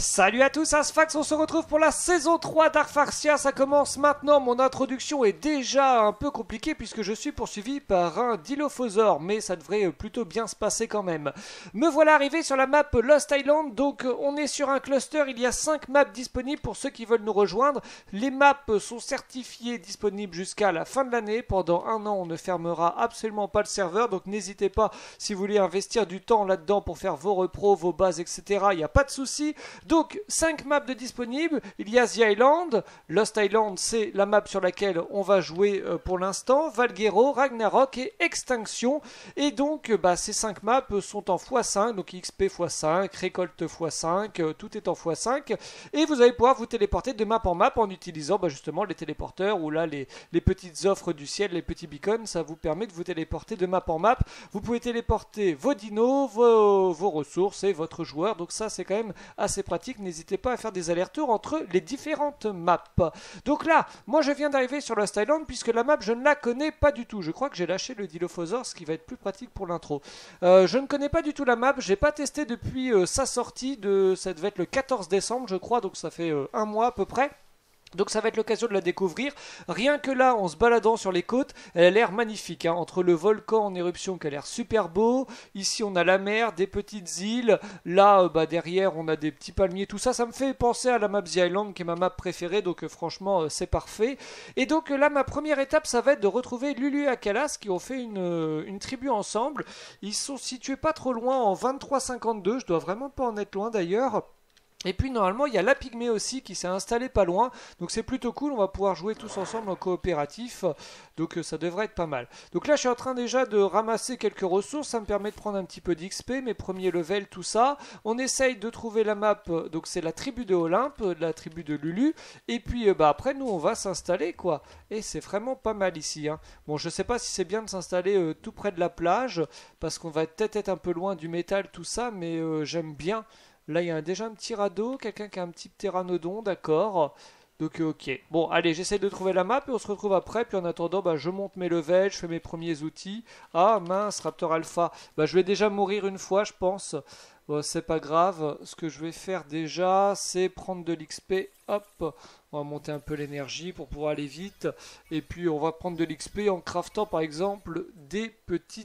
Salut à tous, Asfax, on se retrouve pour la saison 3 d'Arfarcia, ça commence maintenant, mon introduction est déjà un peu compliquée puisque je suis poursuivi par un Dilophosaure, mais ça devrait plutôt bien se passer quand même. Me voilà arrivé sur la map Lost Island, donc on est sur un cluster, il y a 5 maps disponibles pour ceux qui veulent nous rejoindre. Les maps sont certifiées disponibles jusqu'à la fin de l'année, pendant un an on ne fermera absolument pas le serveur, donc n'hésitez pas si vous voulez investir du temps là-dedans pour faire vos repros, vos bases, etc. Il n'y a pas de souci. Donc 5 maps de disponibles, il y a The Island, Lost Island c'est la map sur laquelle on va jouer pour l'instant, Valguero, Ragnarok et Extinction, et donc ces 5 maps sont en x5, donc XP x5, récolte x5, tout est en x5, et vous allez pouvoir vous téléporter de map en map en utilisant justement les téléporteurs, ou là les petites offres du ciel, les petits beacons, ça vous permet de vous téléporter de map en map, vous pouvez téléporter vos dinos, vos ressources et votre joueur, donc ça c'est quand même assez pratique. N'hésitez pas à faire des allers-retours entre les différentes maps. Donc là, moi je viens d'arriver sur Lost Island puisque la map je ne la connais pas du tout. Je crois que j'ai lâché le Dilophosaure, ce qui va être plus pratique pour l'intro. Je ne connais pas du tout la map, j'ai pas testé depuis sa sortie, ça devait être le 14 décembre je crois, donc ça fait un mois à peu près. Donc ça va être l'occasion de la découvrir. Rien que là, en se baladant sur les côtes, elle a l'air magnifique, hein. Entre le volcan en éruption qui a l'air super beau, ici on a la mer, des petites îles, là derrière on a des petits palmiers, tout ça, ça me fait penser à la map The Island qui est ma map préférée, donc franchement c'est parfait. Et donc là ma première étape ça va être de retrouver Lulu et Akalas qui ont fait une tribu ensemble. Ils sont situés pas trop loin en 2352, je dois vraiment pas en être loin d'ailleurs. Et puis normalement il y a la pygmée aussi qui s'est installée pas loin, donc c'est plutôt cool, on va pouvoir jouer tous ensemble en coopératif, donc ça devrait être pas mal. Donc là je suis en train déjà de ramasser quelques ressources, ça me permet de prendre un petit peu d'XP, mes premiers levels, tout ça. On essaye de trouver la map, donc c'est la tribu de Olympe, la tribu de Lulu, et puis après nous on va s'installer quoi. Et c'est vraiment pas mal ici, hein. Bon je sais pas si c'est bien de s'installer tout près de la plage, parce qu'on va peut-être être un peu loin du métal, tout ça, mais j'aime bien. Là, il y a déjà un petit radeau, quelqu'un qui a un petit pteranodon, d'accord. Donc, ok. Bon, allez, j'essaie de trouver la map et on se retrouve après. Puis en attendant, je monte mes levels, je fais mes premiers outils. Ah, mince, Raptor Alpha. Je vais déjà mourir une fois, je pense. Bon, c'est pas grave. Ce que je vais faire déjà, c'est prendre de l'XP. Hop, on va monter un peu l'énergie pour pouvoir aller vite. Et puis, on va prendre de l'XP en craftant, par exemple, des petits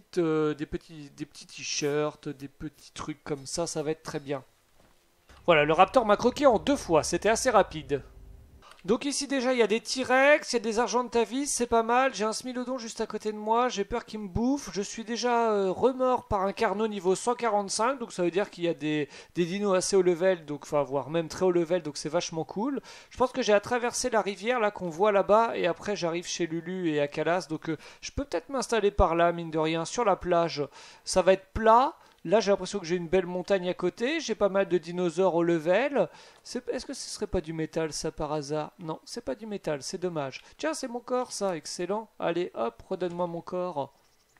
t-shirts, des petits trucs comme ça va être très bien. Voilà, le Raptor m'a croqué en 2 fois, c'était assez rapide. Donc ici déjà il y a des T-Rex, il y a des Argentavis, c'est pas mal. J'ai un Smilodon juste à côté de moi, j'ai peur qu'il me bouffe. Je suis déjà remort par un Carno niveau 145, donc ça veut dire qu'il y a des dinos assez haut level, donc enfin voire même très haut level, donc c'est vachement cool. Je pense que j'ai à traverser la rivière là qu'on voit là-bas, et après j'arrive chez Lulu et Akalas, donc je peux peut-être m'installer par là, mine de rien, sur la plage. Ça va être plat. Là, j'ai l'impression que j'ai une belle montagne à côté. J'ai pas mal de dinosaures au level. Est-ce que ce serait pas du métal, ça, par hasard? Non, c'est pas du métal, c'est dommage. Tiens, c'est mon corps, ça. Excellent. Allez, hop, redonne-moi mon corps.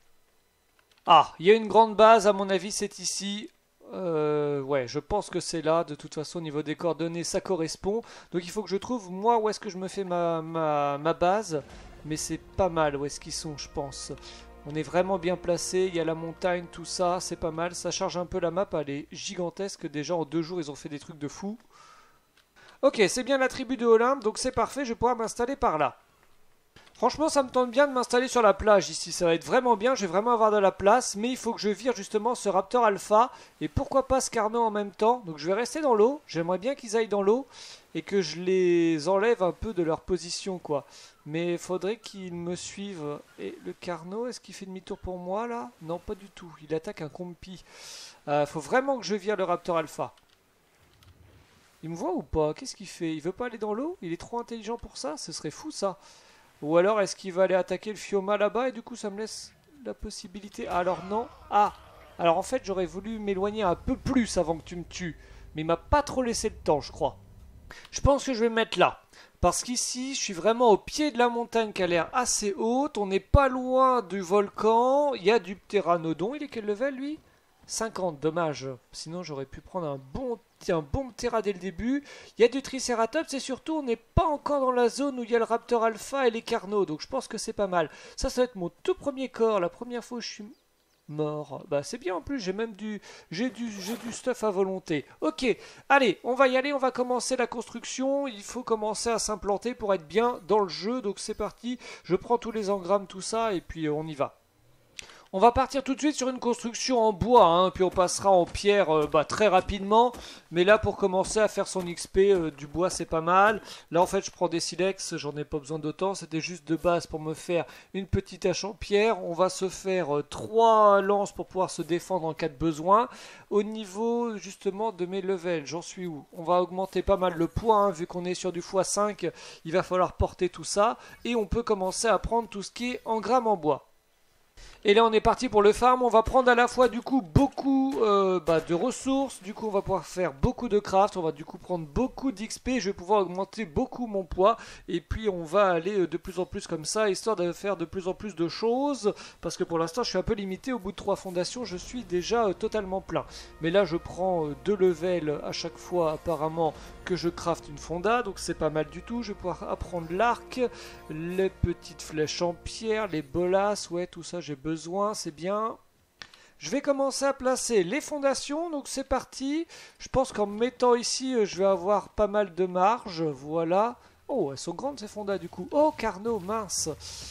Ah, il y a une grande base. À mon avis, c'est ici. Ouais, je pense que c'est là. De toute façon, au niveau des coordonnées, ça correspond. Donc, il faut que je trouve, moi, où est-ce que je me fais ma base. Mais c'est pas mal où est-ce qu'ils sont, je pense. On est vraiment bien placé, il y a la montagne, tout ça, c'est pas mal. Ça charge un peu la map, elle est gigantesque. Déjà en 2 jours, ils ont fait des trucs de fou. Ok, c'est bien la tribu de Olympe, donc c'est parfait, je vais pouvoir m'installer par là. Franchement, ça me tente bien de m'installer sur la plage ici, ça va être vraiment bien, je vais vraiment avoir de la place, mais il faut que je vire justement ce Raptor Alpha, et pourquoi pas ce Carno en même temps. Donc je vais rester dans l'eau, j'aimerais bien qu'ils aillent dans l'eau, et que je les enlève un peu de leur position, quoi. Mais il faudrait qu'ils me suivent. Et le Carno, est-ce qu'il fait demi-tour pour moi, là? Non, pas du tout, il attaque un compi. Faut vraiment que je vire le Raptor Alpha. Il me voit ou pas? Qu'est-ce qu'il fait? Il veut pas aller dans l'eau? Il est trop intelligent pour ça? Ce serait fou, ça. Ou alors est-ce qu'il va aller attaquer le Fioma là-bas et du coup ça me laisse la possibilité. Ah, alors non. Ah, alors en fait j'aurais voulu m'éloigner un peu plus avant que tu me tues. Mais il m'a pas trop laissé le temps, je crois. Je pense que je vais me mettre là. Parce qu'ici je suis vraiment au pied de la montagne qui a l'air assez haute. On n'est pas loin du volcan. Il y a du pteranodon. Il est quel level lui? 50, dommage. Sinon j'aurais pu prendre un bon Ptera dès le début. Il y a du Triceratops et surtout on n'est pas encore dans la zone où il y a le Raptor Alpha et les Carnos. Donc je pense que c'est pas mal. Ça va être mon tout premier corps. La première fois où je suis Mort. Bah c'est bien en plus, j'ai même j'ai du stuff à volonté. Ok, allez, on va y aller, on va commencer la construction. Il faut commencer à s'implanter pour être bien dans le jeu. Donc c'est parti, je prends tous les engrammes, tout ça, et puis on y va. On va partir tout de suite sur une construction en bois, hein, puis on passera en pierre très rapidement. Mais là, pour commencer à faire son XP, du bois c'est pas mal. Là, en fait, je prends des silex, j'en ai pas besoin d'autant. C'était juste de base pour me faire une petite hache en pierre. On va se faire 3 lances pour pouvoir se défendre en cas de besoin. Au niveau justement de mes levels, j'en suis où? On va augmenter pas mal le poids, hein, vu qu'on est sur du x5. Il va falloir porter tout ça. Et on peut commencer à prendre tout ce qui est engrammes en bois. Et là on est parti pour le farm, on va prendre à la fois du coup beaucoup de ressources, du coup on va pouvoir faire beaucoup de craft, on va du coup prendre beaucoup d'XP, je vais pouvoir augmenter beaucoup mon poids, et puis on va aller de plus en plus comme ça, histoire de faire de plus en plus de choses, parce que pour l'instant je suis un peu limité, au bout de 3 fondations je suis déjà totalement plein. Mais là je prends 2 levels à chaque fois apparemment que je craft une fonda, donc c'est pas mal du tout, je vais pouvoir apprendre l'arc, les petites flèches en pierre, les bolasses, ouais tout ça j'ai besoin, c'est bien. Je vais commencer à placer les fondations, donc c'est parti. Je pense qu'en me mettant ici, je vais avoir pas mal de marge, voilà. Oh, elles sont grandes ces fondas du coup. Oh, Carnot, mince.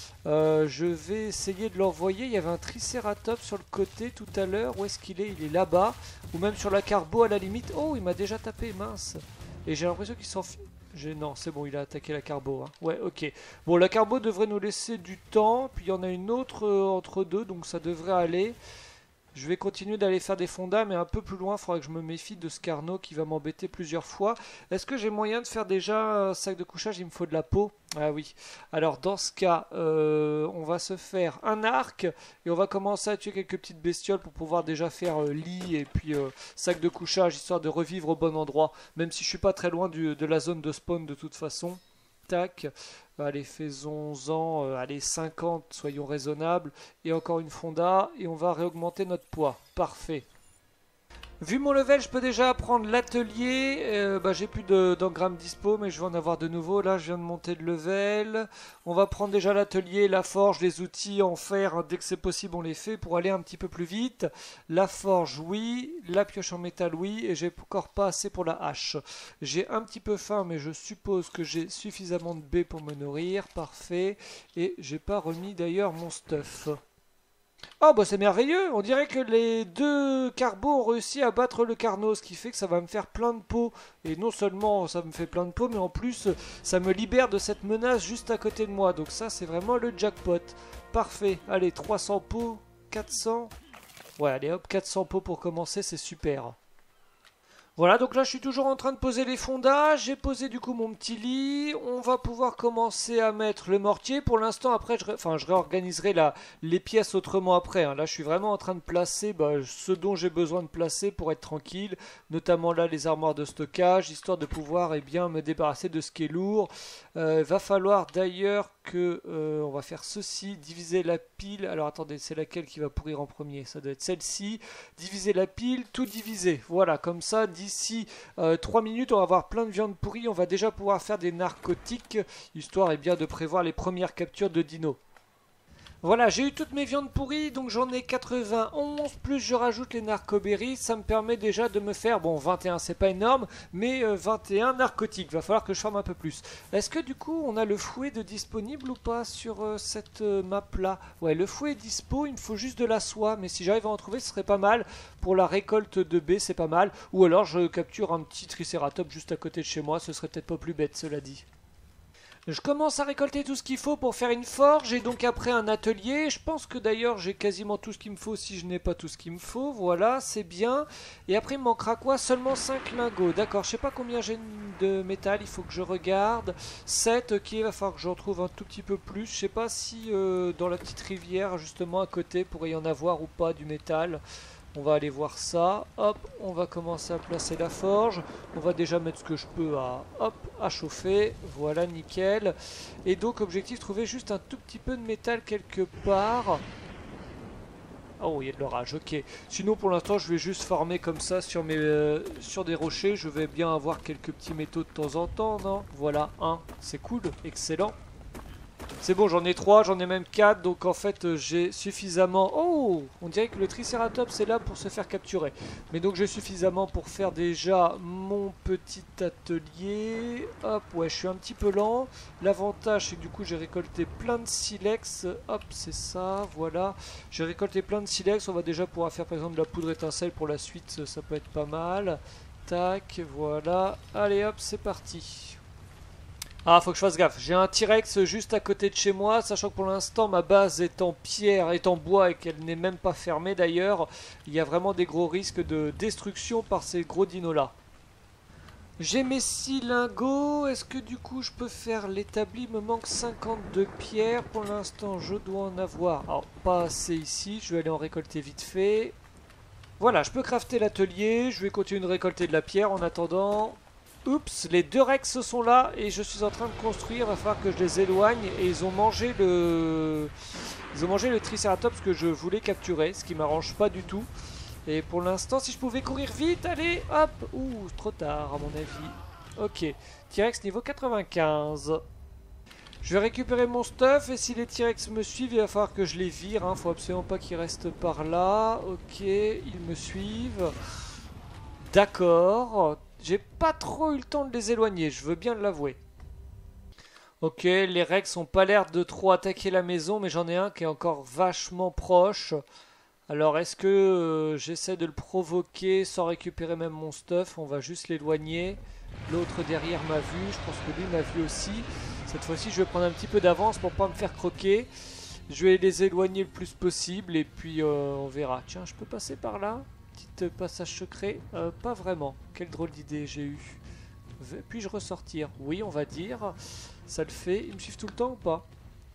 Je vais essayer de l'envoyer. Il y avait un tricératops sur le côté tout à l'heure. Où est-ce qu'il est? Il est là-bas. Ou même sur la carbo à la limite. Oh, il m'a déjà tapé, mince. Et j'ai l'impression qu'il s'en fiche. Non, c'est bon, il a attaqué la carbo. Hein. Ouais, ok. Bon, la carbo devrait nous laisser du temps. Puis il y en a une autre entre deux, donc ça devrait aller. Je vais continuer d'aller faire des fondas, mais un peu plus loin, il faudra que je me méfie de ce Carnot qui va m'embêter plusieurs fois. Est-ce que j'ai moyen de faire déjà un sac de couchage? Il me faut de la peau. Ah oui. Alors dans ce cas, on va se faire un arc et on va commencer à tuer quelques petites bestioles pour pouvoir déjà faire lit et puis sac de couchage, histoire de revivre au bon endroit. Même si je suis pas très loin de la zone de spawn de toute façon. Tac. Allez, faisons-en, allez, 50, soyons raisonnables. Et encore une fonda, et on va réaugmenter notre poids. Parfait. Vu mon level, je peux déjà apprendre l'atelier. J'ai plus d'engrammes dispo, mais je vais en avoir de nouveau. Là, je viens de monter de level. On va prendre déjà l'atelier, la forge, les outils en fer. Dès que c'est possible, on les fait pour aller un petit peu plus vite. La forge, oui. La pioche en métal, oui. Et j'ai encore pas assez pour la hache. J'ai un petit peu faim, mais je suppose que j'ai suffisamment de baies pour me nourrir. Parfait. Et j'ai pas remis d'ailleurs mon stuff. Oh bah c'est merveilleux, on dirait que les 2 carbos ont réussi à battre le Carnot, ce qui fait que ça va me faire plein de peau. Et non seulement ça me fait plein de peau, mais en plus ça me libère de cette menace juste à côté de moi. Donc ça c'est vraiment le jackpot. Parfait, allez 300 peaux, 400. Ouais allez hop, 400 peaux pour commencer, c'est super. Voilà, donc là je suis toujours en train de poser les fondages, j'ai posé du coup mon petit lit, on va pouvoir commencer à mettre le mortier. Pour l'instant après je réorganiserai les pièces autrement après, hein. Là je suis vraiment en train de placer ce dont j'ai besoin de placer pour être tranquille, notamment là les armoires de stockage, histoire de pouvoir me débarrasser de ce qui est lourd. Va falloir d'ailleurs que on va faire ceci, diviser la pile. Alors attendez, c'est laquelle qui va pourrir en premier? Ça doit être celle-ci. Diviser la pile, tout diviser. Voilà, comme ça, d'ici 3 minutes, on va avoir plein de viande pourrie. On va déjà pouvoir faire des narcotiques, histoire bien de prévoir les premières captures de dinos. Voilà, j'ai eu toutes mes viandes pourries, donc j'en ai 91, plus je rajoute les narcoberries, ça me permet déjà de me faire, bon 21 c'est pas énorme, mais 21 narcotiques, va falloir que je forme un peu plus. Est-ce que du coup on a le fouet de disponible ou pas sur cette map là? Ouais, le fouet est dispo, il me faut juste de la soie, mais si j'arrive à en trouver ce serait pas mal, pour la récolte de baies c'est pas mal, ou alors je capture un petit tricératops juste à côté de chez moi, ce serait peut-être pas plus bête cela dit. Je commence à récolter tout ce qu'il faut pour faire une forge et donc après un atelier. Je pense que d'ailleurs j'ai quasiment tout ce qu'il me faut si je n'ai pas tout ce qu'il me faut. Voilà, c'est bien. Et après il me manquera quoi? Seulement 5 lingots. D'accord, je sais pas combien j'ai de métal, il faut que je regarde. 7, ok, il va falloir que j'en trouve un tout petit peu plus. Je sais pas si dans la petite rivière justement à côté pourrait y en avoir ou pas du métal. On va aller voir ça. Hop, on va commencer à placer la forge. On va déjà mettre ce que je peux à chauffer. Voilà, nickel. Et donc, objectif, trouver juste un tout petit peu de métal quelque part. Oh, il y a de l'orage, ok. Sinon, pour l'instant, je vais juste farmer comme ça sur des rochers. Je vais bien avoir quelques petits métaux de temps en temps, non? Voilà, c'est cool, excellent. C'est bon, j'en ai 3, j'en ai même 4, donc en fait j'ai suffisamment... Oh, on dirait que le Triceratops est là pour se faire capturer. Mais donc j'ai suffisamment pour faire déjà mon petit atelier. Hop, ouais, je suis un petit peu lent. L'avantage c'est que du coup j'ai récolté plein de silex. Hop, c'est ça, voilà. J'ai récolté plein de silex, on va déjà pouvoir faire par exemple de la poudre étincelle pour la suite, ça peut être pas mal. Tac, voilà. Allez hop, c'est parti. Ah, faut que je fasse gaffe. J'ai un T-Rex juste à côté de chez moi, sachant que pour l'instant ma base est en pierre, est en bois et qu'elle n'est même pas fermée d'ailleurs. Il y a vraiment des gros risques de destruction par ces gros dinos là. J'ai mes 6 lingots. Est-ce que du coup je peux faire l'établi? Il me manque 52 pierres. Pour l'instant je dois en avoir. Alors pas assez ici, je vais aller en récolter vite fait. Voilà, je peux crafter l'atelier. Je vais continuer de récolter de la pierre en attendant. Oups, les 2 Rex sont là et je suis en train de construire, il va falloir que je les éloigne et ils ont mangé le Triceratops que je voulais capturer, ce qui m'arrange pas du tout. Et pour l'instant, si je pouvais courir vite, allez, hop. Ouh, trop tard à mon avis. Ok, T-Rex niveau 95. Je vais récupérer mon stuff et si les T-Rex me suivent, il va falloir que je les vire, hein. Faut absolument pas qu'ils restent par là. Ok, ils me suivent. D'accord. J'ai pas trop eu le temps de les éloigner, je veux bien l'avouer. Ok, les Rex ont pas l'air de trop attaquer la maison, mais j'en ai un qui est encore vachement proche. Alors est-ce que j'essaie de le provoquer sans récupérer même mon stuff? On va juste l'éloigner. L'autre derrière m'a vu, je pense que lui m'a vu aussi. Cette fois-ci je vais prendre un petit peu d'avance pour pas me faire croquer. Je vais les éloigner le plus possible et puis on verra. Tiens, je peux passer par là? Petit passage secret, pas vraiment. Quelle drôle d'idée j'ai eu. Puis-je ressortir? Oui, on va dire. Ça le fait. Ils me suivent tout le temps ou pas?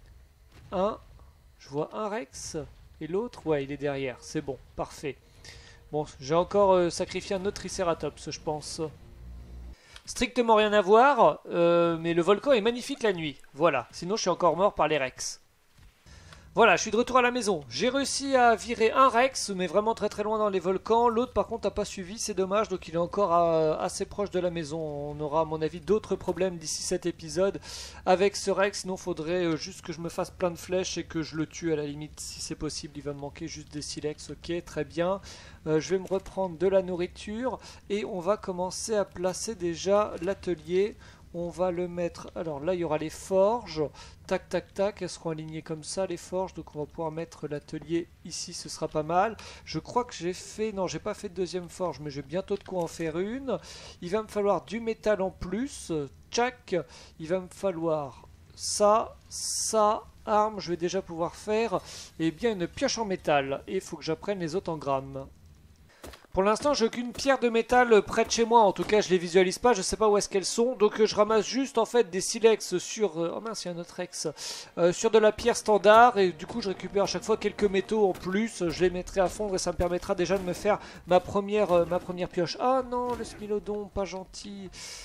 Je vois un Rex. Et l'autre, ouais, il est derrière. C'est bon, parfait. Bon, j'ai encore sacrifié un autre Triceratops, je pense. Strictement rien à voir, mais le volcan est magnifique la nuit. Voilà, sinon je suis encore mort par les Rex. Voilà, je suis de retour à la maison. J'ai réussi à virer un Rex, mais vraiment très très loin dans les volcans. L'autre par contre n'a pas suivi, c'est dommage, donc il est encore assez proche de la maison. On aura à mon avis d'autres problèmes d'ici cet épisode avec ce Rex. Sinon il faudrait juste que je me fasse plein de flèches et que je le tue à la limite si c'est possible. Il va me manquer juste des silex, ok, très bien. Je vais me reprendre de la nourriture et on va commencer à placer déjà l'atelier. On va le mettre, alors là il y aura les forges, tac tac tac, elles seront alignées comme ça les forges, donc on va pouvoir mettre l'atelier ici, ce sera pas mal. Je crois que j'ai fait, non j'ai pas fait de deuxième forge, mais j'ai bientôt de quoi en faire une. Il va me falloir du métal en plus, tchac, il va me falloir ça, arme, je vais déjà pouvoir faire, et bien une pioche en métal, et il faut que j'apprenne les autres en grammes. Pour l'instant, j'ai aucune pierre de métal près de chez moi. En tout cas, je les visualise pas. Je sais pas où est-ce qu'elles sont. Donc, je ramasse juste en fait des silex sur. Oh mince, il y a un autre Rex. Sur de la pierre standard. Et du coup, je récupère à chaque fois quelques métaux en plus. Je les mettrai à fondre et ça me permettra déjà de me faire ma première pioche. Ah non, le smilodon, pas gentil.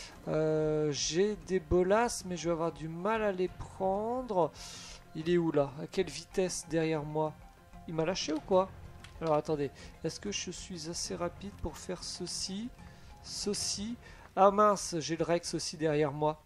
J'ai des bolasses, mais je vais avoir du mal à les prendre. Il est où là? À quelle vitesse derrière moi? Il m'a lâché ou quoi? Alors attendez, est-ce que je suis assez rapide pour faire ceci? Ah mince, j'ai le Rex aussi derrière moi.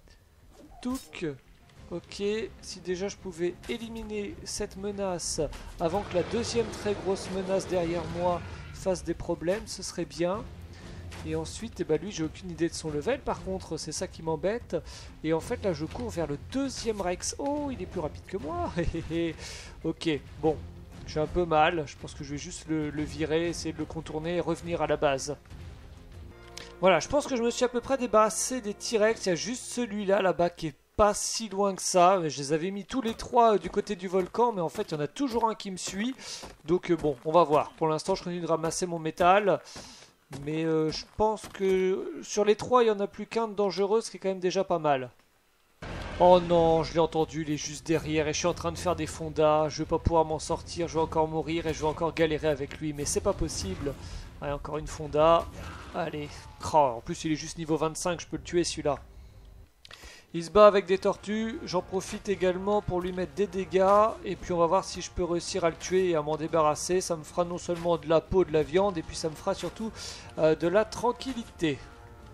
Touc. Ok, si déjà je pouvais éliminer cette menace avant que la deuxième très grosse menace derrière moi fasse des problèmes, ce serait bien. Et ensuite, eh ben lui, j'ai aucune idée de son level. Par contre, c'est ça qui m'embête. Et en fait, là, je cours vers le deuxième Rex. Oh, il est plus rapide que moi. Ok, bon. J'ai un peu mal, je pense que je vais juste le virer, essayer de le contourner et revenir à la base. Voilà, je pense que je me suis à peu près débarrassé des T-Rex. Il y a juste celui-là, là-bas, qui est pas si loin que ça. Je les avais mis tous les trois du côté du volcan, mais en fait, il y en a toujours un qui me suit. Donc bon, on va voir. Pour l'instant, je continue de ramasser mon métal. Mais je pense que sur les trois, il n'y en a plus qu'un de dangereux, ce qui est quand même déjà pas mal. Oh non, je l'ai entendu, il est juste derrière et je suis en train de faire des fondas. Je vais pas pouvoir m'en sortir, je vais encore mourir et je vais encore galérer avec lui. Mais c'est pas possible. Allez, encore une fonda. Allez. Oh, en plus, il est juste niveau 25, je peux le tuer celui-là. Il se bat avec des tortues. J'en profite également pour lui mettre des dégâts. Et puis on va voir si je peux réussir à le tuer et à m'en débarrasser. Ça me fera non seulement de la peau, de la viande, et puis ça me fera surtout de la tranquillité.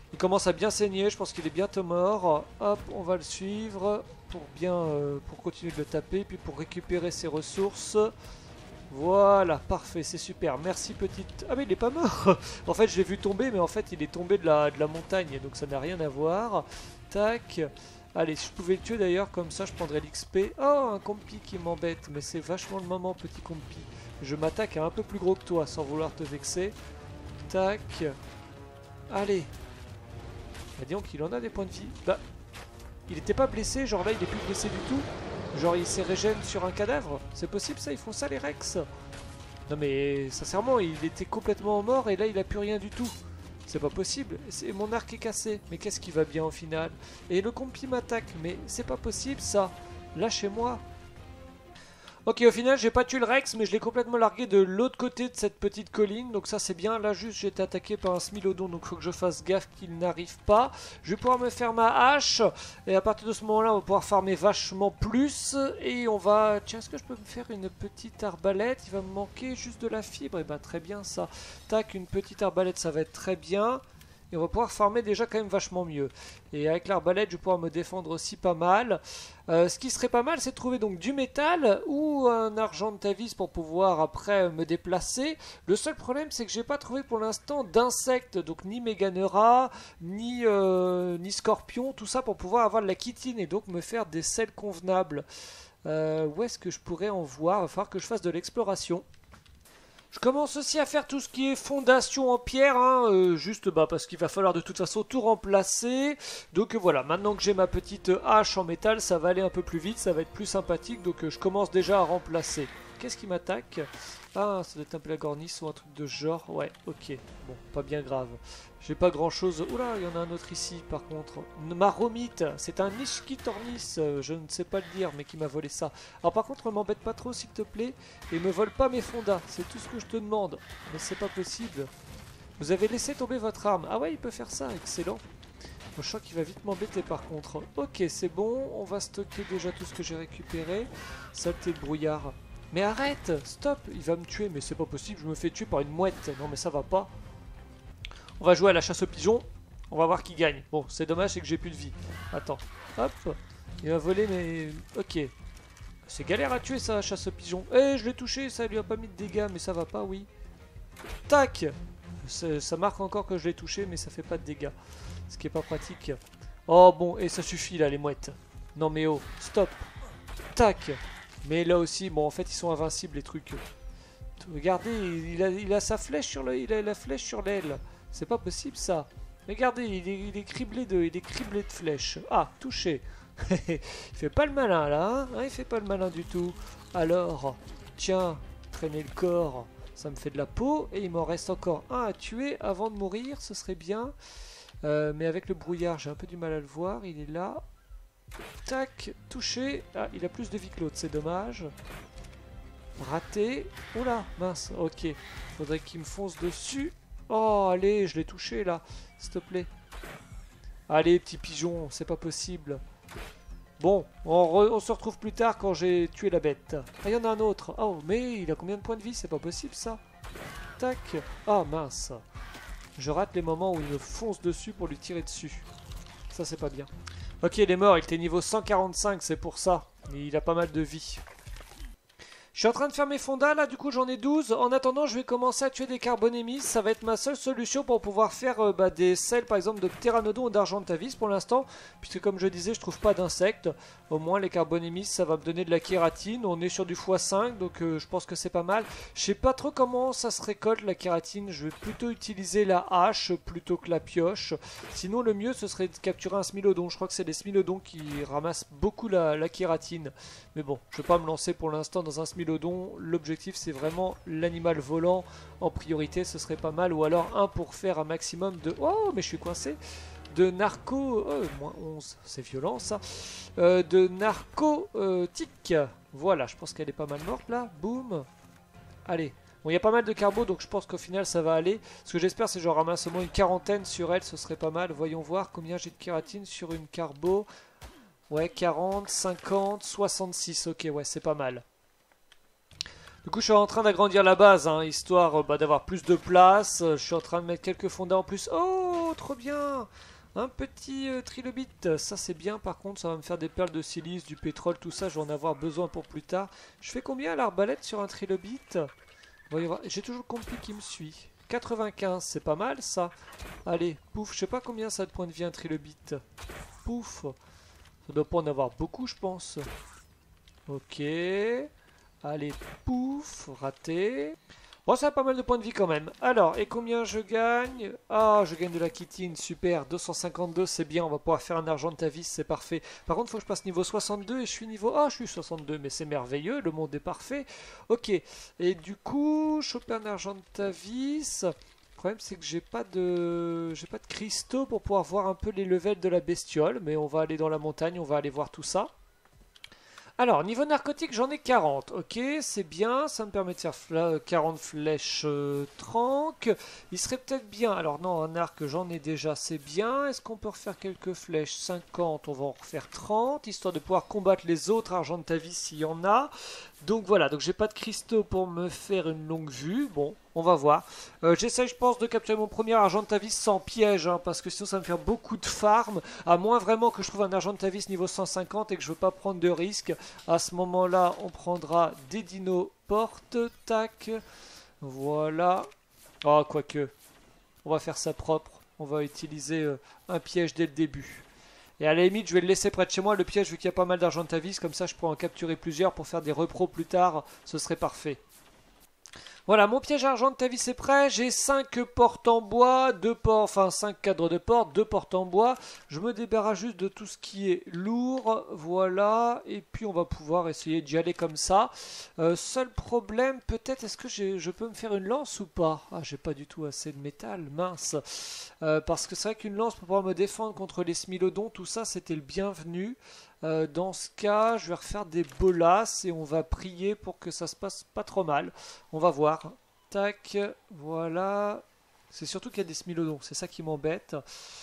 Il commence à bien saigner, je pense qu'il est bientôt mort. Hop, on va le suivre pour bien, pour continuer de le taper, puis pour récupérer ses ressources. Voilà, parfait, c'est super. Merci petite... Ah mais il est pas mort. En fait, je l'ai vu tomber, mais en fait, il est tombé de la montagne, donc ça n'a rien à voir. Tac. Allez, si je pouvais le tuer d'ailleurs, comme ça, je prendrais l'XP. Oh, un compi qui m'embête, mais c'est vachement le moment, petit compi. Je m'attaque à un peu plus gros que toi, sans vouloir te vexer. Tac. Allez. Bah, disons qu'il en a des points de vie. Bah, il était pas blessé, genre là, il est plus blessé du tout. Genre il s'est régène sur un cadavre. C'est possible ça? Ils font ça les Rex? Non mais sincèrement il était complètement mort et là il a plus rien du tout. C'est pas possible. Mon arc est cassé. Mais qu'est-ce qui va bien au final? Et le compi m'attaque. Mais c'est pas possible ça. Lâchez-moi. Ok, au final, j'ai pas tué le Rex, mais je l'ai complètement largué de l'autre côté de cette petite colline. Donc ça, c'est bien. Là, juste, j'ai été attaqué par un Smilodon, donc il faut que je fasse gaffe qu'il n'arrive pas. Je vais pouvoir me faire ma hache. Et à partir de ce moment-là, on va pouvoir farmer vachement plus. Et on va... Tiens, est-ce que je peux me faire une petite arbalète? Il va me manquer juste de la fibre. Et bah, très bien, ça. Tac, une petite arbalète, ça va être très bien. Et on va pouvoir farmer déjà quand même vachement mieux. Et avec l'arbalète, je vais pouvoir me défendre aussi pas mal. Ce qui serait pas mal, c'est de trouver donc du métal ou un argent de Tavis pour pouvoir après me déplacer. Le seul problème, c'est que j'ai pas trouvé pour l'instant d'insectes, donc ni Méganera, ni scorpion, tout ça pour pouvoir avoir de la chitine et donc me faire des sels convenables. Où est-ce que je pourrais en voir? Il va falloir que je fasse de l'exploration. Je commence aussi à faire tout ce qui est fondation en pierre, hein, juste parce qu'il va falloir de toute façon tout remplacer. Donc voilà, maintenant que j'ai ma petite hache en métal, ça va aller un peu plus vite, ça va être plus sympathique. Donc je commence déjà à remplacer. Qu'est-ce qui m'attaque? Ah, ça doit être un Plagornis ou un truc de ce genre. Ouais, ok, bon, pas bien grave. J'ai pas grand chose. Oula, il y en a un autre ici par contre. Maromite, c'est un Nischkitornis, je ne sais pas le dire, mais qui m'a volé ça. Alors par contre, m'embête pas trop s'il te plaît, et me vole pas mes fondas, c'est tout ce que je te demande. Mais c'est pas possible. Vous avez laissé tomber votre arme. Ah ouais, il peut faire ça, excellent. Je crois qu'il va vite m'embêter par contre. Ok, c'est bon, on va stocker déjà tout ce que j'ai récupéré. Saleté de brouillard. Mais arrête, stop, il va me tuer, mais c'est pas possible, je me fais tuer par une mouette. Non mais ça va pas. On va jouer à la chasse aux pigeons. On va voir qui gagne. Bon, c'est dommage, c'est que j'ai plus de vie. Attends. Hop. Il va voler mes... Ok. C'est galère à tuer ça, la chasse aux pigeons. Eh, je l'ai touché, ça lui a pas mis de dégâts, mais ça va pas, oui. Tac. Ça marque encore que je l'ai touché, mais ça fait pas de dégâts. Ce qui est pas pratique. Oh bon, et ça suffit là, les mouettes. Non mais oh, stop. Tac. Mais là aussi, bon, en fait, ils sont invincibles, les trucs. Regardez, il a sa flèche sur le... Il a la flèche sur l'aile. C'est pas possible ça. Regardez, il est criblé de flèches. Ah, touché. Il fait pas le malin là, hein, il fait pas le malin du tout. Alors, tiens, traîner le corps, ça me fait de la peau. Et il m'en reste encore un à tuer avant de mourir, ce serait bien. Mais avec le brouillard, j'ai un peu du mal à le voir. Il est là. Tac, touché. Ah, il a plus de vie que l'autre, c'est dommage. Raté. Oula, mince, ok. Faudrait qu'il me fonce dessus. Oh, allez, je l'ai touché là, s'il te plaît. Allez, petit pigeon, c'est pas possible. Bon, on se retrouve plus tard quand j'ai tué la bête. Ah, il y en a un autre. Oh, mais il a combien de points de vie? C'est pas possible ça. Tac. Ah, mince. Je rate les moments où il me fonce dessus pour lui tirer dessus. Ça, c'est pas bien. Ok, il est mort, il était niveau 145, c'est pour ça. Il a pas mal de vie. Je suis en train de faire mes fondas, là, du coup j'en ai 12. En attendant, je vais commencer à tuer des carbonémis. Ça va être ma seule solution pour pouvoir faire des sels, par exemple, de pteranodon ou d'argent de Tavis pour l'instant. Puisque comme je disais, je trouve pas d'insectes. Au moins, les carbonémis, ça va me donner de la kératine. On est sur du x5, donc je pense que c'est pas mal. Je sais pas trop comment ça se récolte, la kératine. Je vais plutôt utiliser la hache plutôt que la pioche. Sinon, le mieux, ce serait de capturer un smilodon. Je crois que c'est les smilodons qui ramassent beaucoup la kératine. Mais bon, je vais pas me lancer pour l'instant dans un smilodon. L'objectif c'est vraiment l'animal volant en priorité, ce serait pas mal, ou alors un pour faire un maximum de... Oh mais je suis coincé. De narco... Oh, moins 11, c'est violent ça. De narcotique. Voilà, je pense qu'elle est pas mal morte là. Boum. Allez. Bon, il y a pas mal de carbo, donc je pense qu'au final ça va aller. Ce que j'espère c'est que j'en ramasse au moins une quarantaine sur elle, ce serait pas mal. Voyons voir combien j'ai de kératine sur une carbo. Ouais, 40, 50, 66. Ok, ouais, c'est pas mal. Du coup, je suis en train d'agrandir la base, hein, histoire d'avoir plus de place. Je suis en train de mettre quelques fondas en plus. Oh, trop bien. Un petit trilobite, ça c'est bien. Par contre, ça va me faire des perles de silice, du pétrole, tout ça. Je vais en avoir besoin pour plus tard. Je fais combien à l'arbalète sur un trilobite? Voyons voir. J'ai toujours le compi qui me suit. 95, c'est pas mal ça. Allez, pouf, je sais pas combien ça de points de vie un trilobite. Pouf. Ça doit pas en avoir beaucoup, je pense. Ok. Allez, pouf, raté. Bon, ça a pas mal de points de vie quand même. Alors, et combien je gagne? Ah, je gagne de la chitine, super. 252, c'est bien, on va pouvoir faire un argentavis, c'est parfait. Par contre, il faut que je passe niveau 62 et je suis niveau... Ah, je suis 62, mais c'est merveilleux, le monde est parfait. Ok, et du coup, choper un argentavis... Le problème, c'est que j'ai pas de cristaux pour pouvoir voir un peu les levels de la bestiole, mais on va aller dans la montagne, on va aller voir tout ça. Alors, niveau narcotique, j'en ai 40. Ok, c'est bien. Ça me permet de faire 40 flèches tranques. Il serait peut-être bien. Alors, non, un arc, j'en ai déjà. C'est bien. Est-ce qu'on peut refaire quelques flèches? 50, on va en refaire 30, histoire de pouvoir combattre les autres argentavis s'il y en a. Donc voilà, donc j'ai pas de cristaux pour me faire une longue vue. Bon, on va voir. J'essaye, je pense, de capturer mon premier argentavis sans piège, hein, parce que sinon ça va me faire beaucoup de farm. À moins vraiment que je trouve un argentavis niveau 150 et que je veux pas prendre de risques. À ce moment-là, on prendra des dinos porte. Tac. Voilà. Oh, quoique. On va faire ça propre. On va utiliser un piège dès le début. Et à la limite, je vais le laisser près de chez moi, le piège, vu qu'il y a pas mal d'argentavis. Comme ça, je pourrais en capturer plusieurs pour faire des repros plus tard. Ce serait parfait. Voilà, mon piège argentavis est prêt. J'ai 5 portes en bois, 2 portes, enfin 5 cadres de porte, 2 portes en bois. Je me débarrasse juste de tout ce qui est lourd. Voilà, et puis on va pouvoir essayer d'y aller comme ça. Seul problème, peut-être, est-ce que je peux me faire une lance ou pas? Ah, j'ai pas du tout assez de métal, mince. Parce que c'est vrai qu'une lance pour pouvoir me défendre contre les smilodons, tout ça, c'était le bienvenu. Dans ce cas, je vais refaire des bolasses et on va prier pour que ça se passe pas trop mal. On va voir. Tac, voilà. C'est surtout qu'il y a des smilodons, c'est ça qui m'embête.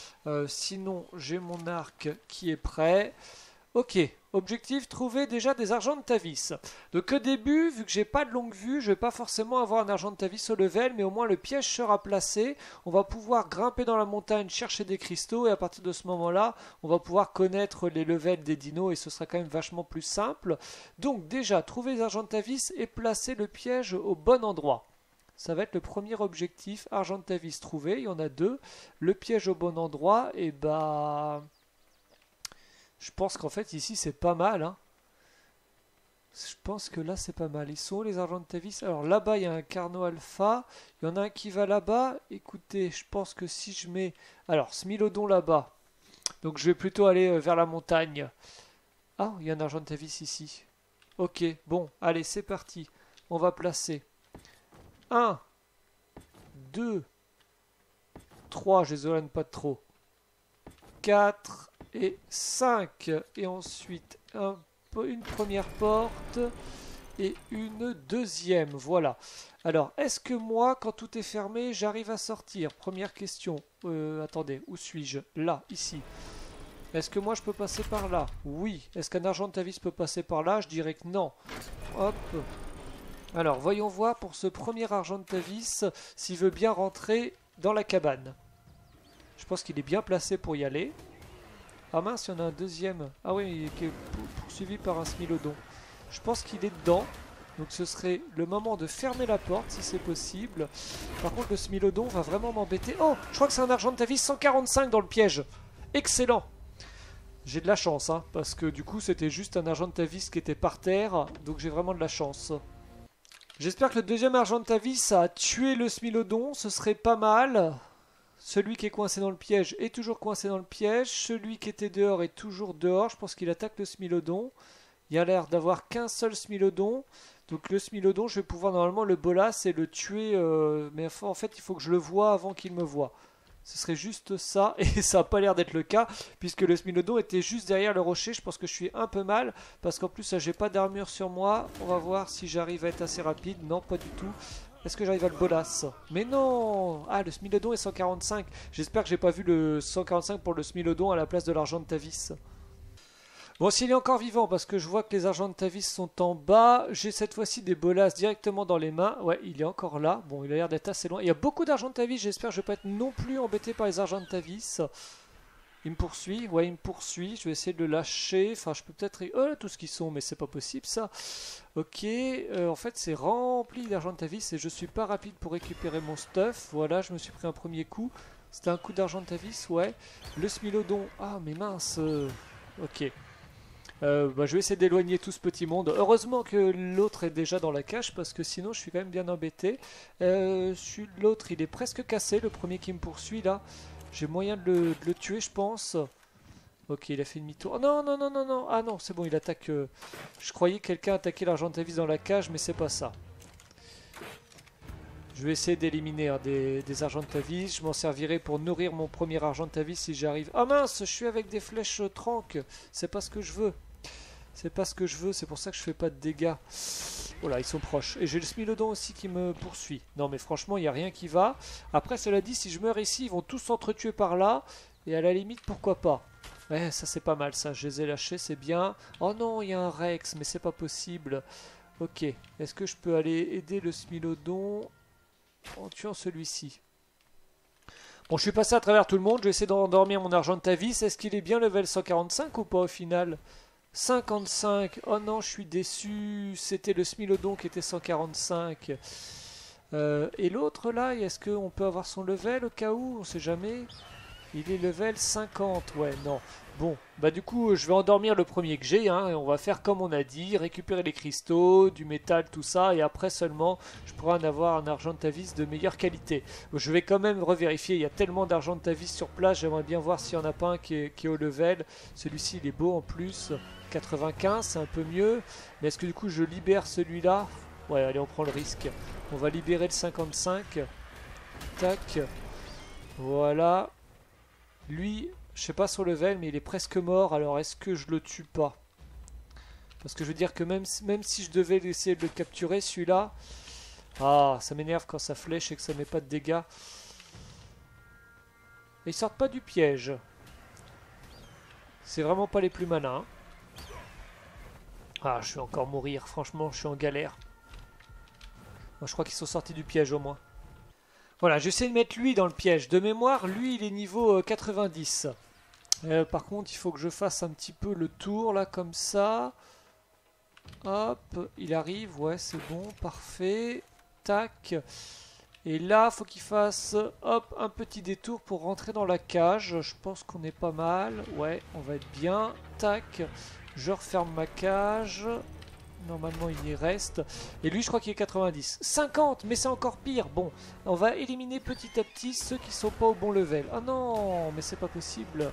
Sinon, j'ai mon arc qui est prêt. Ok, objectif, trouver déjà des argentavis. Donc au début, vu que j'ai pas de longue vue, je vais pas forcément avoir un argentavis au level, mais au moins le piège sera placé. On va pouvoir grimper dans la montagne, chercher des cristaux, et à partir de ce moment-là, on va pouvoir connaître les levels des dinos, et ce sera quand même vachement plus simple. Donc déjà, trouver les argentavis et placer le piège au bon endroit. Ça va être le premier objectif, argentavis trouvé, il y en a 2. Le piège au bon endroit, et bah... Je pense qu'en fait ici c'est pas mal, hein. Je pense que là c'est pas mal. Ils sont où les argentavis? Alors là-bas il y a un Carno Alpha. Il y en a un qui va là-bas. Écoutez, je pense que si je mets... Alors, Smilodon là-bas. Donc je vais plutôt aller vers la montagne. Ah, il y a un argentavis ici. Ok, bon, allez, c'est parti. On va placer 1, 2, 3, je les éloigne pas de trop. 4 et 5. Et ensuite une première porte et une deuxième. Voilà. Alors, est-ce que moi, quand tout est fermé, j'arrive à sortir? Première question. Attendez, où suis-je? Là, ici. Est-ce que moi, je peux passer par là? Oui. Est-ce qu'un argentavis peut passer par là? Je dirais que non. Hop. Alors, voyons voir pour ce premier argentavis s'il veut bien rentrer dans la cabane. Je pense qu'il est bien placé pour y aller. Ah mince, il y en a un deuxième. Ah oui, qui est poursuivi par un smilodon. Je pense qu'il est dedans. Donc ce serait le moment de fermer la porte si c'est possible. Par contre, le smilodon va vraiment m'embêter. Oh, je crois que c'est un argentavis 145 dans le piège. Excellent. J'ai de la chance, hein, parce que du coup, c'était juste un argentavis qui était par terre. Donc j'ai vraiment de la chance. J'espère que le deuxième argentavis a tué le smilodon. Ce serait pas mal. Celui qui est coincé dans le piège est toujours coincé dans le piège. Celui qui était dehors est toujours dehors. Je pense qu'il attaque le smilodon. Il y a l'air d'avoir qu'un seul smilodon. Donc le smilodon, je vais pouvoir normalement le bolas et le tuer. Mais en fait, il faut que je le voie avant qu'il me voie. Ce serait juste ça. Et ça n'a pas l'air d'être le cas. Puisque le smilodon était juste derrière le rocher. Je pense que je suis un peu mal. Parce qu'en plus, j'ai pas d'armure sur moi. On va voir si j'arrive à être assez rapide. Non, pas du tout. Est-ce que j'arrive à le bolas? Mais non! Ah, le smilodon est 145. J'espère que j'ai pas vu le 145 pour le smilodon à la place de l'argentavis. Bon, s'il est encore vivant, parce que je vois que les Argentavis sont en bas, j'ai cette fois-ci des bolas directement dans les mains. Ouais, il est encore là. Bon, il a l'air d'être assez loin. Il y a beaucoup d'Argentavis, j'espère que je vais pas être non plus embêté par les Argentavis. Il me poursuit, ouais, il me poursuit. Je vais essayer de le lâcher. Enfin, je peux peut-être... Oh, là, tout ce qu'ils sont, mais c'est pas possible, ça. Ok, en fait, c'est rempli d'Argentavis et je suis pas rapide pour récupérer mon stuff. Voilà, je me suis pris un premier coup. C'était un coup d'Argentavis, ouais. Le Smilodon... Ah, mais mince. Ok. Bah, je vais essayer d'éloigner tout ce petit monde. Heureusement que l'autre est déjà dans la cage parce que sinon je suis quand même bien embêté. L'autre il est presque cassé, le premier qui me poursuit là. J'ai moyen de le tuer je pense. Ok, il a fait demi-tour. Oh, non, non, non, non, non. Ah non, c'est bon, il attaque. Je croyais que quelqu'un attaquait l'Argentavis dans la cage, mais c'est pas ça. Je vais essayer d'éliminer des Argentavis. Je m'en servirai pour nourrir mon premier Argentavis si j'arrive. Ah mince, je suis avec des flèches tranques. C'est pas ce que je veux. C'est pas ce que je veux, c'est pour ça que je fais pas de dégâts. Oh là, ils sont proches. Et j'ai le Smilodon aussi qui me poursuit. Non mais franchement, il n'y a rien qui va. Après, cela dit, si je meurs ici, ils vont tous s'entretuer par là. Et à la limite, pourquoi pas. Ouais, ça c'est pas mal ça, je les ai lâchés, c'est bien. Oh non, il y a un Rex, mais c'est pas possible. Ok, est-ce que je peux aller aider le Smilodon en tuant celui-ci? Bon, je suis passé à travers tout le monde, je vais essayer d'endormir mon Argentavis. Est-ce qu'il est bien level 145 ou pas au final? 55. Oh non, je suis déçu. C'était le Smilodon qui était 145. Et l'autre là, est-ce qu'on peut avoir son level au cas où? On sait jamais. Il est level 50. Ouais, non. Bon, bah du coup, je vais endormir le premier que j'ai. Hein, et on va faire comme on a dit. Récupérer les cristaux, du métal, tout ça. Et après seulement, je pourrai en avoir un Argentavis de meilleure qualité. Je vais quand même revérifier. Il y a tellement d'Argentavis sur place. J'aimerais bien voir s'il n'y en a pas un qui est au level. Celui-ci, il est beau en plus. 95, c'est un peu mieux. Mais est-ce que du coup je libère celui-là? Ouais, allez, on prend le risque. On va libérer le 55. Tac. Voilà. Lui, je sais pas son level, mais il est presque mort. Alors est-ce que je le tue pas? Parce que je veux dire que même si je devais essayer de le capturer, celui-là... Ah, ça m'énerve quand ça flèche et que ça met pas de dégâts. Et ils sortent pas du piège. C'est vraiment pas les plus malins. Ah, je vais encore mourir. Franchement, je suis en galère. Moi, je crois qu'ils sont sortis du piège au moins. Voilà, j'essaie de mettre lui dans le piège. De mémoire, lui, il est niveau 90. Par contre, il faut que je fasse un petit peu le tour, là, comme ça. Hop, il arrive. Ouais, c'est bon, parfait. Tac. Et là, faut qu'il fasse, hop, un petit détour pour rentrer dans la cage. Je pense qu'on est pas mal. Ouais, on va être bien. Tac. Je referme ma cage. Normalement, il y reste. Et lui, je crois qu'il est 90. 50, mais c'est encore pire. Bon, on va éliminer petit à petit ceux qui sont pas au bon level. Ah non, mais c'est pas possible.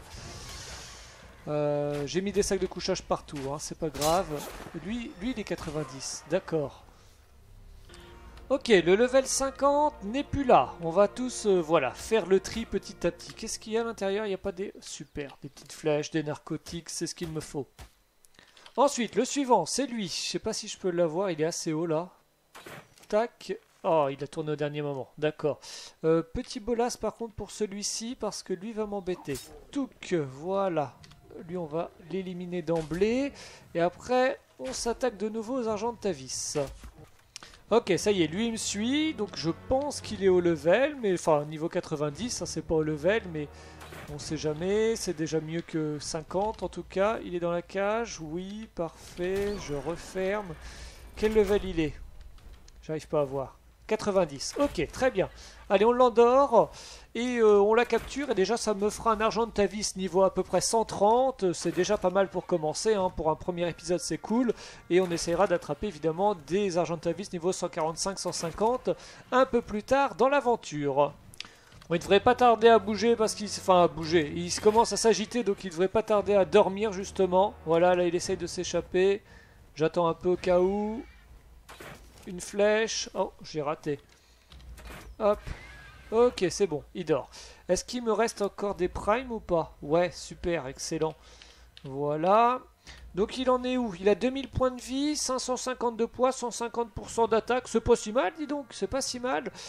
J'ai mis des sacs de couchage partout, hein, c'est pas grave. Lui, il est 90, d'accord. Ok, le level 50 n'est plus là. On va tous, voilà, faire le tri petit à petit. Qu'est-ce qu'il y a à l'intérieur? Il n'y a pas des... Super, des petites flèches, des narcotiques, c'est ce qu'il me faut. Ensuite, le suivant, c'est lui. Je sais pas si je peux l'avoir, il est assez haut là. Tac. Oh, il a tourné au dernier moment, d'accord. Petit bolas par contre pour celui-ci, parce que lui va m'embêter. Touc, voilà. Lui, on va l'éliminer d'emblée. Et après, on s'attaque de nouveau aux Argentavis. Ok, ça y est, lui il me suit. Donc je pense qu'il est au level. Mais enfin, niveau 90, ça c'est pas au level, mais... On sait jamais, c'est déjà mieux que 50 en tout cas. Il est dans la cage, oui, parfait, je referme. Quel level il est? J'arrive pas à voir. 90, ok, très bien. Allez, on l'endort et on la capture. Et déjà, ça me fera un Argentavis niveau à peu près 130. C'est déjà pas mal pour commencer, hein. Pour un premier épisode, c'est cool. Et on essaiera d'attraper évidemment des Argentavis niveau 145-150 un peu plus tard dans l'aventure. Bon, il devrait pas tarder à bouger parce qu'il... Enfin, à bouger. Il commence à s'agiter, donc il devrait pas tarder à dormir, justement. Voilà, là, il essaye de s'échapper. J'attends un peu au cas où. Une flèche. Oh, j'ai raté. Hop. Ok, c'est bon, il dort. Est-ce qu'il me reste encore des primes ou pas? Ouais, super, excellent. Voilà. Donc, il en est où? Il a 2000 points de vie, 550 de poids, 150% d'attaque. C'est pas si mal, dis donc. C'est pas si mal.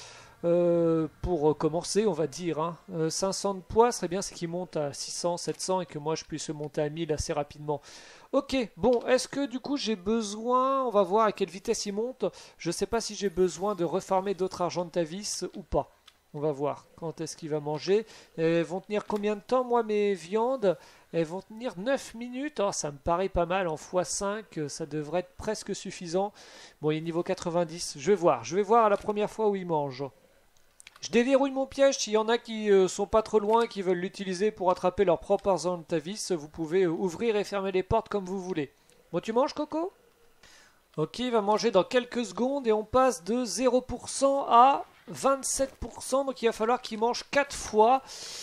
pour commencer, on va dire. Hein. 500 de poids, serait bien, c'est qu'il monte à 600, 700 et que moi je puisse monter à 1000 assez rapidement. Ok, bon, est-ce que du coup j'ai besoin, on va voir à quelle vitesse il monte. Je sais pas si j'ai besoin de refarmer d'autres Argentavis ou pas. On va voir quand est-ce qu'il va manger. Elles vont tenir combien de temps, moi, mes viandes? Elles vont tenir 9 minutes. Oh, ça me paraît pas mal. En x5, ça devrait être presque suffisant. Bon, il est niveau 90. Je vais voir. Je vais voir à la première fois où il mange. Je déverrouille mon piège. S'il y en a qui sont pas trop loin, qui veulent l'utiliser pour attraper leur propre Argentavis, vous pouvez ouvrir et fermer les portes comme vous voulez. Bon, tu manges, Coco? Ok, il va manger dans quelques secondes et on passe de 0% à 27%. Donc il va falloir qu'il mange 4 fois.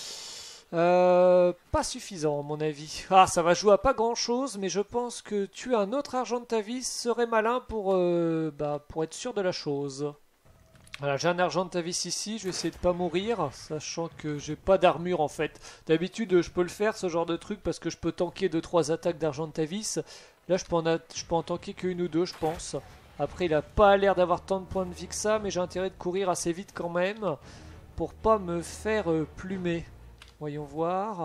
Pas suffisant à mon avis. Ah, ça va jouer à pas grand chose, mais je pense que tuer un autre Argentavis serait malin pour être sûr de la chose. Voilà, j'ai un Argentavis ici, je vais essayer de pas mourir, sachant que j'ai pas d'armure en fait. D'habitude je peux le faire ce genre de truc parce que je peux tanker 2-3 attaques d'Argentavis. Là je peux en tanker qu'une ou deux je pense. Après il a pas l'air d'avoir tant de points de vie que ça, mais j'ai intérêt de courir assez vite quand même pour pas me faire plumer. Voyons voir.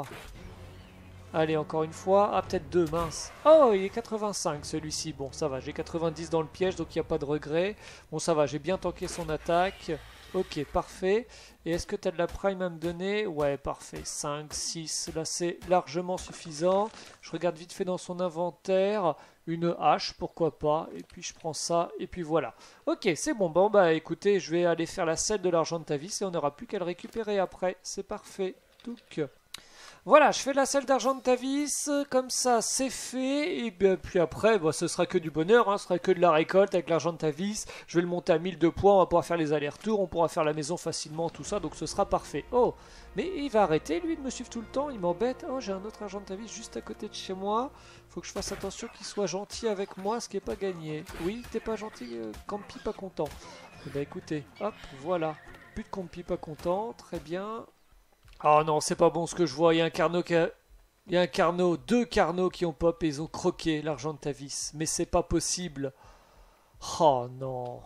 Allez, encore une fois. Ah, peut-être deux, mince. Oh, il est 85 celui-ci. Bon, ça va, j'ai 90 dans le piège, donc il n'y a pas de regret. Bon, ça va, j'ai bien tanké son attaque. Ok, parfait. Et est-ce que tu as de la prime à me donner? Ouais, parfait. 5, 6, là c'est largement suffisant. Je regarde vite fait dans son inventaire. Une hache, pourquoi pas. Et puis je prends ça, et puis voilà. Ok, c'est bon. Bon, bah écoutez, je vais aller faire la selle de l'Argentavis et on n'aura plus qu'à le récupérer après. C'est parfait. Touc. Voilà, je fais la selle d'Argentavis, comme ça c'est fait, et bien, puis après, bah, ce sera que du bonheur, hein, ce sera que de la récolte avec l'Argentavis, je vais le monter à 1000 de poids, on va pouvoir faire les allers-retours, on pourra faire la maison facilement, tout ça, donc ce sera parfait. Oh, mais il va arrêter lui de me suivre tout le temps, il m'embête. Oh, j'ai un autre Argentavis juste à côté de chez moi, faut que je fasse attention qu'il soit gentil avec moi, ce qui n'est pas gagné. Oui, t'es pas gentil, Campi pas content. Eh ben écoutez, hop, voilà, plus de Campi pas content, très bien. Oh non, c'est pas bon ce que je vois. Il y a un carnot Il y a un carnot, deux carnots qui ont pop et ils ont croqué l'Argentavis. Mais c'est pas possible. Oh non.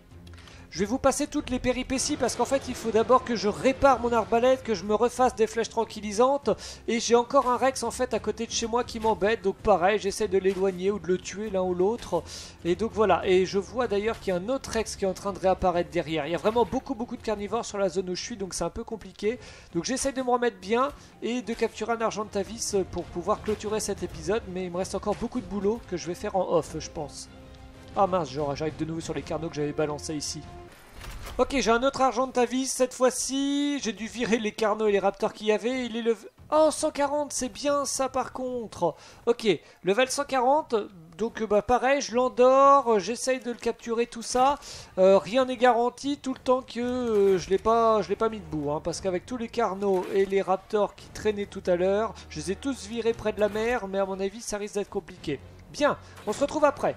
Je vais vous passer toutes les péripéties parce qu'en fait il faut d'abord que je répare mon arbalète, que je me refasse des flèches tranquillisantes. Et j'ai encore un Rex en fait à côté de chez moi qui m'embête. Donc pareil, j'essaie de l'éloigner ou de le tuer l'un ou l'autre. Et donc voilà, et je vois d'ailleurs qu'il y a un autre Rex qui est en train de réapparaître derrière. Il y a vraiment beaucoup de carnivores sur la zone où je suis, donc c'est un peu compliqué. Donc j'essaie de me remettre bien et de capturer un Argentavis pour pouvoir clôturer cet épisode. Mais il me reste encore beaucoup de boulot que je vais faire en off je pense. Ah mince, j'arrive de nouveau sur les carnaux que j'avais balancés ici. Ok, j'ai un autre Argentavis cette fois-ci. J'ai dû virer les carnaux et les raptors qu'il y avait. Il est level... Oh, 140, c'est bien ça par contre. Ok, level 140. Donc bah pareil, je l'endors. J'essaye de le capturer, tout ça. Rien n'est garanti tout le temps que je l'ai pas mis debout. Hein, parce qu'avec tous les carnaux et les raptors qui traînaient tout à l'heure, je les ai tous virés près de la mer. Mais à mon avis, ça risque d'être compliqué. Bien, on se retrouve après.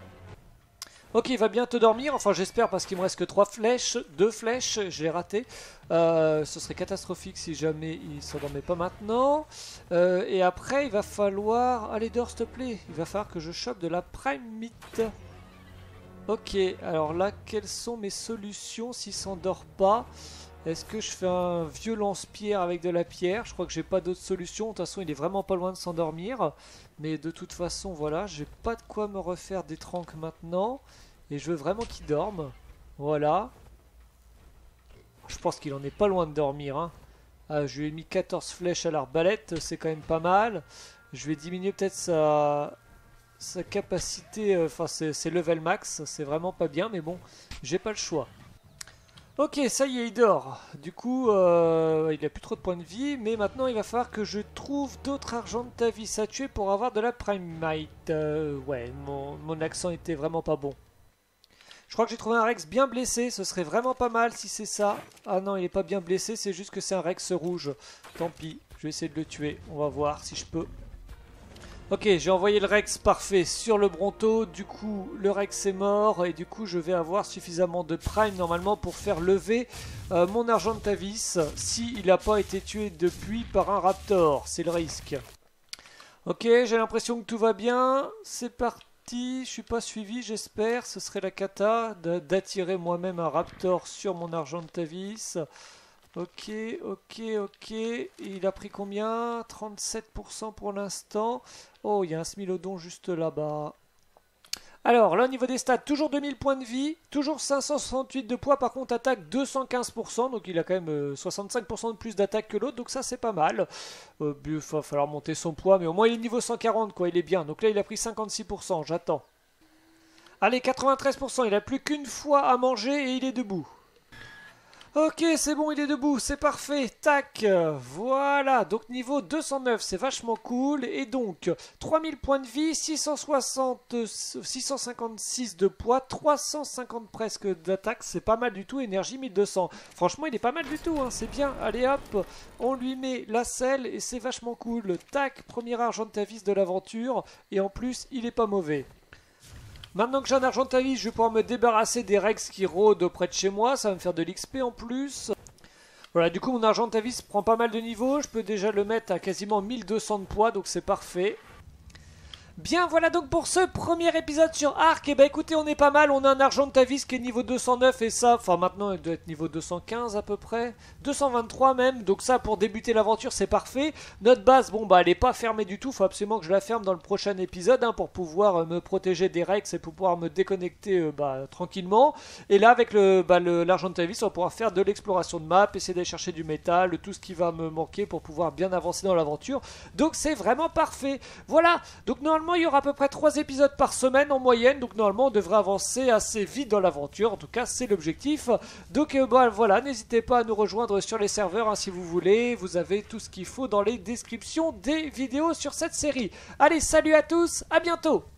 Ok, il va bientôt dormir, enfin j'espère parce qu'il me reste que 3 flèches, 2 flèches, j'ai raté. Ce serait catastrophique si jamais il ne s'endormait pas maintenant. Et après il va falloir... Allez dors s'il te plaît, il va falloir que je chope de la prime meat. Ok, alors là quelles sont mes solutions s'il ne s'endort pas? Est-ce que je fais un vieux lance-pierre avec de la pierre? Je crois que j'ai pas d'autre solution. De toute façon, il est vraiment pas loin de s'endormir. Mais de toute façon, voilà, j'ai pas de quoi me refaire des tranques maintenant. Et je veux vraiment qu'il dorme. Voilà. Je pense qu'il en est pas loin de dormir. Hein. Ah, je lui ai mis 14 flèches à l'arbalète. C'est quand même pas mal. Je vais diminuer peut-être sa capacité. Enfin, c'est level max. C'est vraiment pas bien. Mais bon, j'ai pas le choix. Ok, ça y est, il dort. Du coup, il a plus trop de points de vie, mais maintenant il va falloir que je trouve d'autres Argentavis à tuer pour avoir de la Primite. Ouais, mon accent était vraiment pas bon. Je crois que j'ai trouvé un Rex bien blessé, ce serait vraiment pas mal si c'est ça. Ah non, il est pas bien blessé, c'est juste que c'est un Rex rouge. Tant pis, je vais essayer de le tuer, on va voir si je peux. Ok, j'ai envoyé le Rex parfait sur le Bronto, du coup le Rex est mort et du coup je vais avoir suffisamment de Prime normalement pour faire lever mon Argentavis s'il n'a pas été tué depuis par un Raptor, c'est le risque. Ok, j'ai l'impression que tout va bien, c'est parti. petit, je suis pas suivi, j'espère. Ce serait la cata d'attirer moi-même un raptor sur mon Argentavis. Ok, ok, ok. Il a pris combien? 37% pour l'instant. Oh, il y a un Smilodon juste là-bas. Alors, là, au niveau des stats, toujours 2000 points de vie, toujours 568 de poids, par contre, attaque 215%, donc il a quand même 65% de plus d'attaque que l'autre, donc ça, c'est pas mal. Il va falloir monter son poids, mais au moins, il est niveau 140, quoi, il est bien. Donc là, il a pris 56%, j'attends. Allez, 93%, il a plus qu'une fois à manger et il est debout. Ok, c'est bon, il est debout, c'est parfait, tac, voilà, donc niveau 209, c'est vachement cool, et donc 3000 points de vie, 656 de poids, 350 presque d'attaque, c'est pas mal du tout, énergie 1200, franchement il est pas mal du tout, hein, c'est bien, allez hop, on lui met la selle, et c'est vachement cool, tac, premier Argentavis de l'aventure, et en plus il est pas mauvais. Maintenant que j'ai un Argentavis, je vais pouvoir me débarrasser des Rex qui rôdent auprès de chez moi. Ça va me faire de l'XP en plus. Voilà, du coup mon Argentavis prend pas mal de niveau. Je peux déjà le mettre à quasiment 1200 de poids, donc c'est parfait. Bien, voilà donc pour ce premier épisode sur Arc. Et bah écoutez, on est pas mal, on a un Argentavis qui est niveau 209 et ça, enfin maintenant il doit être niveau 215 à peu près, 223 même, donc ça pour débuter l'aventure c'est parfait. Notre base, bon bah elle est pas fermée du tout, faut absolument que je la ferme dans le prochain épisode hein, pour pouvoir me protéger des Rex et pour pouvoir me déconnecter tranquillement. Et là avec l'Argentavis, on va pouvoir faire de l'exploration de map, essayer d'aller chercher du métal, tout ce qui va me manquer pour pouvoir bien avancer dans l'aventure. Donc c'est vraiment parfait. Voilà, donc normalement il y aura à peu près 3 épisodes par semaine en moyenne, donc normalement on devrait avancer assez vite dans l'aventure, en tout cas c'est l'objectif. Donc voilà, n'hésitez pas à nous rejoindre sur les serveurs hein, si vous voulez, vous avez tout ce qu'il faut dans les descriptions des vidéos sur cette série. Allez, salut à tous, à bientôt!